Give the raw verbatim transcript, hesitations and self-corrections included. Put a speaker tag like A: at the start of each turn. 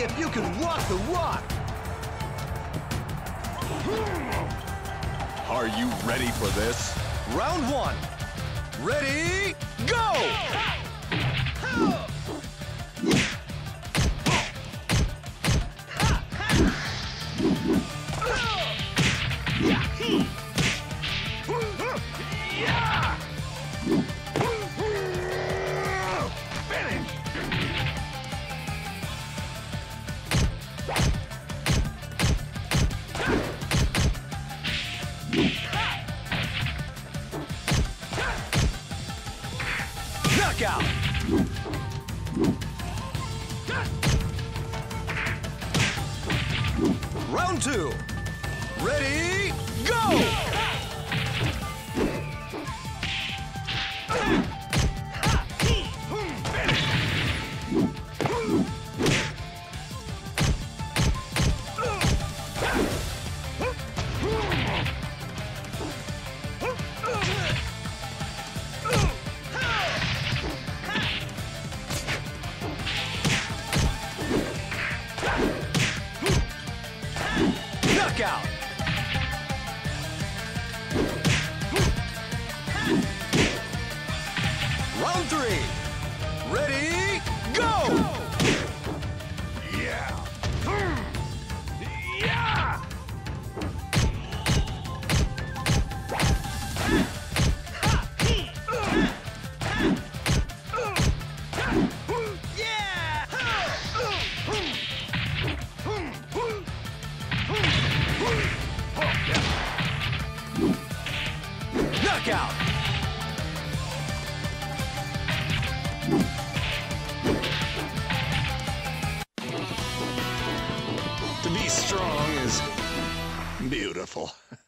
A: see if you can walk the walk.
B: Are you ready for this?
A: Round one. Ready, go! Knockout! Round two. Ready, go! Knockout! Round three. Ready, go! Yeah! Yeah! Knockout!
B: To be strong is beautiful.